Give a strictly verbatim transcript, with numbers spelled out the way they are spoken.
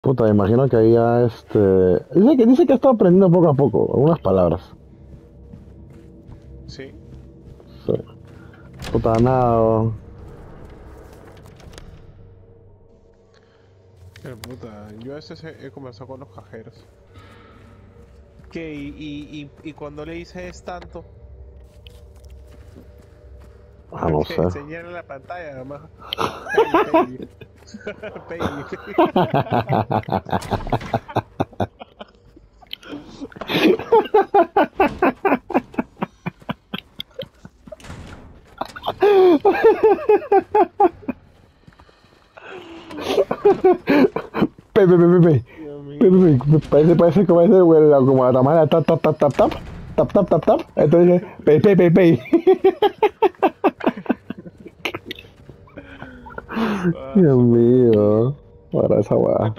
Puta, me imagino que ahí ya este. Dice que, dice que está aprendiendo poco a poco, algunas palabras. Sí. Sí. Puta, nada. Pero puta, yo a veces he, he conversado con los cajeros. ¿Qué? ¿Y, y, y, y cuando le dices tanto? Ah, no sé. Que señala la pantalla, además. Pay, pay. Pay. Pe, pe, pe, pe, pe. Dios Pe, mío. pe, pe. Parece, parece como ese, güey, la- como la tamala, tap, tap, tap, tap, tap. Tap, tap, tap, tap. Entonces, pe, pe, pe, pe. Ah, Dios su madre. mío. Para esa Ay, weá.